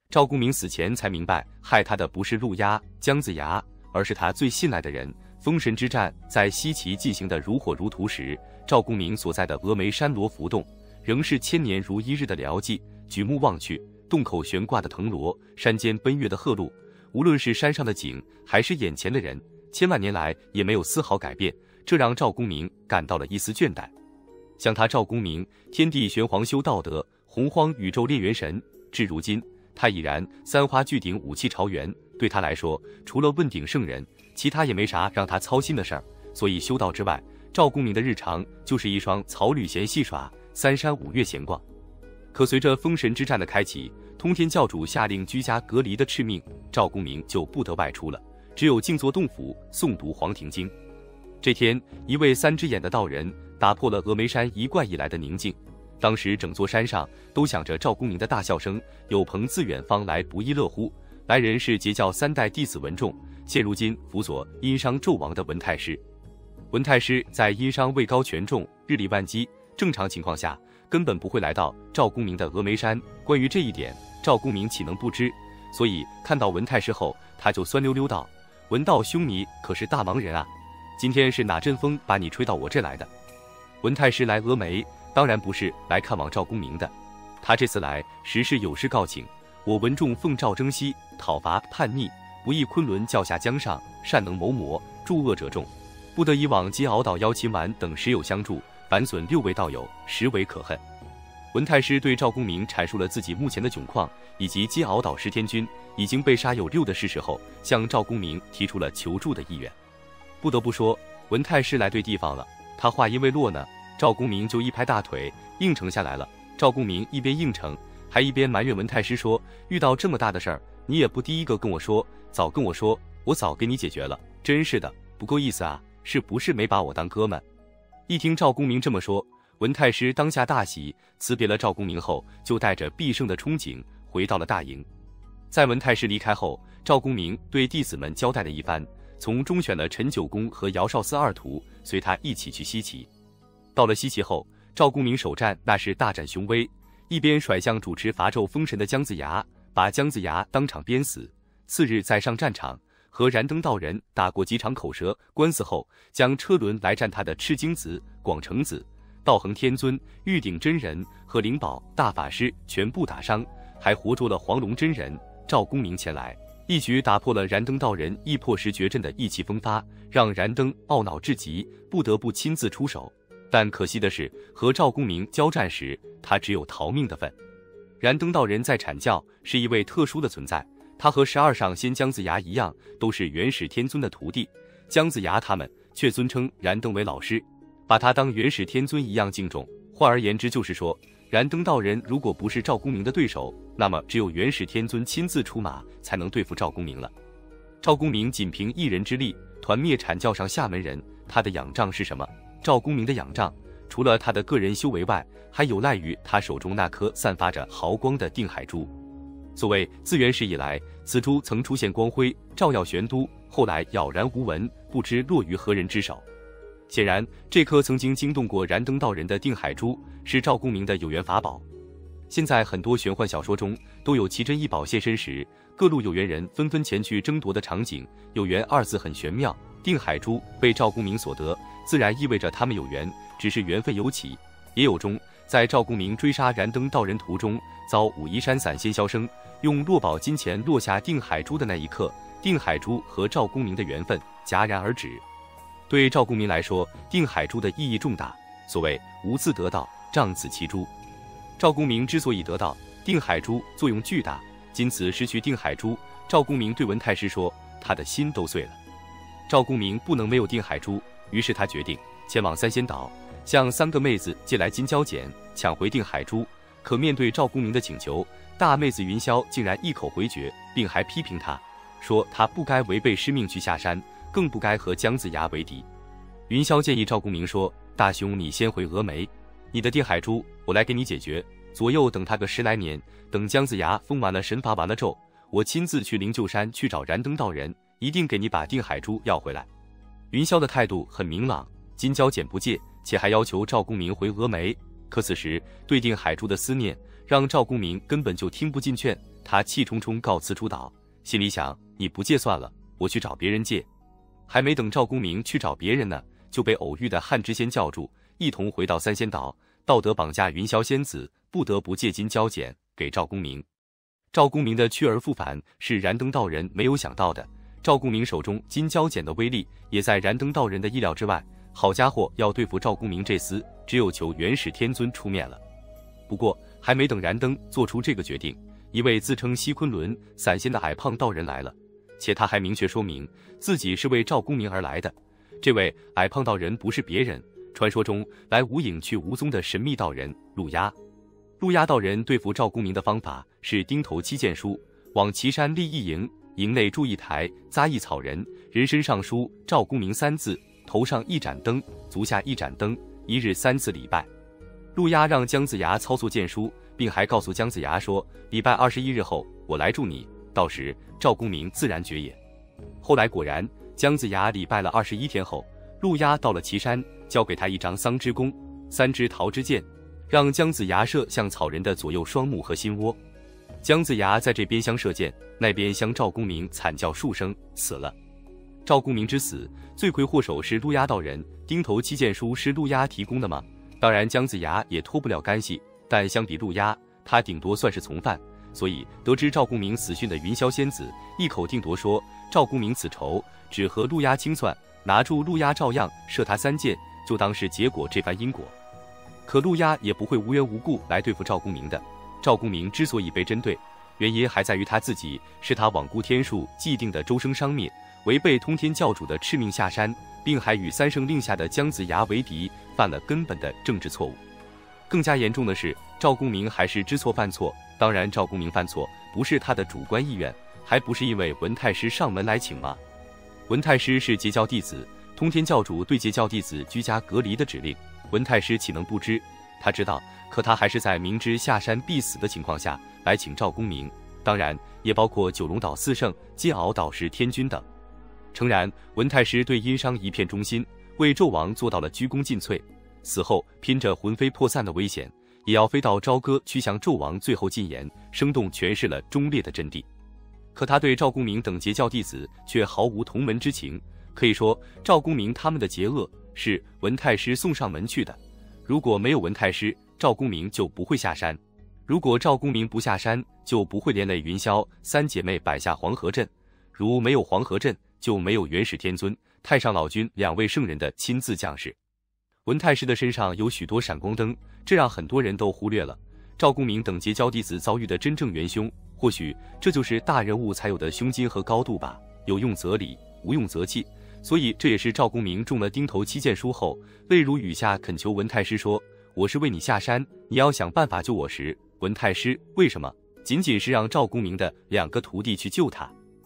赵公明死前才明白，害他的不是陆压、姜子牙，而是他最信赖的人。封神之战在西岐进行得如火如荼时，赵公明所在的峨眉山罗浮洞，仍是千年如一日的辽寂。举目望去，洞口悬挂的藤萝，山间奔月的鹤鹿，无论是山上的景，还是眼前的人，千万年来也没有丝毫改变，这让赵公明感到了一丝倦怠。像他赵公明，天地玄黄修道德，洪荒宇宙炼元神，至如今他已然三花聚顶，武器朝元。对他来说，除了问鼎圣人，其他也没啥让他操心的事儿。所以修道之外，赵公明的日常就是一双草履闲戏耍，三山五岳闲逛。可随着封神之战的开启，通天教主下令居家隔离的敕命，赵公明就不得外出了，只有静坐洞府，诵读黄庭经。这天，一位三只眼的道人打破了峨眉山一贯以来的宁静。当时整座山上都响着赵公明的大笑声，有朋自远方来，不亦乐乎。来人是截教3代弟子文仲，现如今辅佐殷商纣王的文太师。文太师在殷商位高权重，日理万机，正常情况下根本不会来到赵公明的峨眉山。关于这一点，赵公明岂能不知？所以看到文太师后，他就酸溜溜道：“文道兄，你可是大忙人啊，今天是哪阵风把你吹到我这来的？”文太师来峨眉，当然不是来看望赵公明的，他这次来实是有事告请。我文仲奉诏征西，讨伐叛逆，不意昆仑教下江上，善能谋魔，助恶者众，不得以往击鳌岛、妖秦丸等10有相助，反损6位道友，实为可恨。文太师对赵公明阐述了自己目前的窘况，以及击鳌岛10天军已经被杀有6的事实后，向赵公明提出了求助的意愿。不得不说，文太师来对地方了。他话音未落呢，赵公明就一拍大腿，应承下来了。赵公明一边应承，还一边埋怨文太师说：“遇到这么大的事儿，你也不第一个跟我说，早跟我说，我早给你解决了。真是的，不够意思啊，是不是没把我当哥们？”一听赵公明这么说，文太师当下大喜，辞别了赵公明后，就带着必胜的憧憬回到了大营。在文太师离开后，赵公明对弟子们交代了一番，从中选了陈九公和姚少司2徒，随他一起去西岐。到了西岐后，赵公明首战那是大展雄威，一边甩向主持伐纣封神的姜子牙，把姜子牙当场鞭死。次日再上战场，和燃灯道人打过几场口舌官司后，将车轮来战他的赤精子、广成子、道恒天尊、玉鼎真人和灵宝大法师全部打伤，还活捉了黄龙真人。赵公明前来，一举打破了燃灯道人易破石绝阵的意气风发，让燃灯懊恼至极，不得不亲自出手。但可惜的是，和赵公明交战时，他只有逃命的份。燃灯道人在阐教是一位特殊的存在，他和12上仙姜子牙一样，都是元始天尊的徒弟。姜子牙他们却尊称燃灯为老师，把他当元始天尊一样敬重。换而言之，就是说，燃灯道人如果不是赵公明的对手，那么只有元始天尊亲自出马才能对付赵公明了。赵公明仅凭一人之力团灭阐教上下门人，他的仰仗是什么？赵公明的仰仗，除了他的个人修为外，还有赖于他手中那颗散发着毫光的定海珠。所谓自元始以来，此珠曾出现光辉，照耀玄都，后来杳然无闻，不知落于何人之手。显然，这颗曾经惊动过燃灯道人的定海珠，是赵公明的有缘法宝。现在很多玄幻小说中都有奇珍异宝现身时，各路有缘人纷纷前去争夺的场景。有缘2字很玄妙，定海珠被赵公明所得，自然意味着他们有缘，只是缘分有起。也有中，在赵公明追杀燃灯道人途中，遭武夷山散仙萧生用落宝金钱落下定海珠的那一刻，定海珠和赵公明的缘分戛然而止。对赵公明来说，定海珠的意义重大。所谓无自得道，仗此其珠。赵公明之所以得到定海珠，作用巨大，今此失去定海珠，赵公明对文太师说，他的心都碎了。赵公明不能没有定海珠，于是他决定前往三仙岛，向3个妹子借来金蛟剪，抢回定海珠。可面对赵公明的请求，大妹子云霄竟然一口回绝，并还批评他，说他不该违背师命去下山，更不该和姜子牙为敌。云霄建议赵公明说，大兄你先回峨眉，你的定海珠我来给你解决，左右等他个10来年，等姜子牙封完了神伐完了纣，我亲自去灵鹫山去找燃灯道人，一定给你把定海珠要回来。云霄的态度很明朗，金蛟剪不借，且还要求赵公明回峨眉。可此时对定海珠的思念让赵公明根本就听不进劝，他气冲冲告辞出岛，心里想：你不借算了，我去找别人借。还没等赵公明去找别人呢，就被偶遇的汉知仙叫住，一同回到三仙岛，道德绑架云霄仙子，不得不借金交减给赵公明。赵公明的去而复返是燃灯道人没有想到的，赵公明手中金交减的威力也在燃灯道人的意料之外。好家伙，要对付赵公明这厮，只有求元始天尊出面了。不过还没等燃灯做出这个决定，一位自称西昆仑散仙的矮胖道人来了，且他还明确说明自己是为赵公明而来的。这位矮胖道人不是别人，传说中来无影去无踪的神秘道人陆压。陆压道人对付赵公明的方法是钉头七剑书，往岐山立一营，营内筑一台，扎一草人，人身上书赵公明3字，头上一盏灯，足下一盏灯，一日3次礼拜。陆压让姜子牙操作剑书，并还告诉姜子牙说，礼拜21日后我来助你，到时赵公明自然绝也。后来果然，姜子牙礼拜了21天后，陆压到了岐山，交给他一张桑枝弓、3支桃枝箭，让姜子牙射向草人的左右双目和心窝。姜子牙在这边相射箭，那边向赵公明惨叫数声，死了。赵公明之死，罪魁祸首是陆压道人，钉头七剑书是陆压提供的吗？当然姜子牙也脱不了干系，但相比陆压，他顶多算是从犯。所以得知赵公明死讯的云霄仙子一口定夺说，赵公明此仇只和陆压清算，拿住陆压照样射他3箭，就当是结果这番因果。可陆压也不会无缘无故来对付赵公明的。赵公明之所以被针对，原因还在于他自己是他罔顾天数既定的周生伤灭，违背通天教主的敕命下山，并还与3圣令下的姜子牙为敌，犯了根本的政治错误。更加严重的是，赵公明还是知错犯错。当然赵公明犯错不是他的主观意愿，还不是因为文太师上门来请吗？文太师是截教弟子，通天教主对截教弟子居家隔离的指令，文太师岂能不知？他知道，可他还是在明知下山必死的情况下来请赵公明，当然也包括九龙岛4圣、金鳌导师天君等。诚然，文太师对殷商一片忠心，为纣王做到了鞠躬尽瘁，死后拼着魂飞魄散的危险，也要飞到朝歌去向纣王最后进言，生动诠释了忠烈的真谛。可他对赵公明等截教弟子却毫无同门之情，可以说赵公明他们的结恶是文太师送上门去的。如果没有文太师，赵公明就不会下山；如果赵公明不下山，就不会连累云霄3姐妹摆下黄河阵；如没有黄河阵，就没有元始天尊、太上老君2位圣人的亲自降世。文太师的身上有许多闪光灯，这让很多人都忽略了赵公明等截教弟子遭遇的真正元凶。或许这就是大人物才有的胸襟和高度吧，有用则理，无用则弃。所以这也是赵公明中了钉头七剑书后，泪如雨下恳求文太师说，我是为你下山，你要想办法救我时，文太师为什么仅仅是让赵公明的2个徒弟去救他？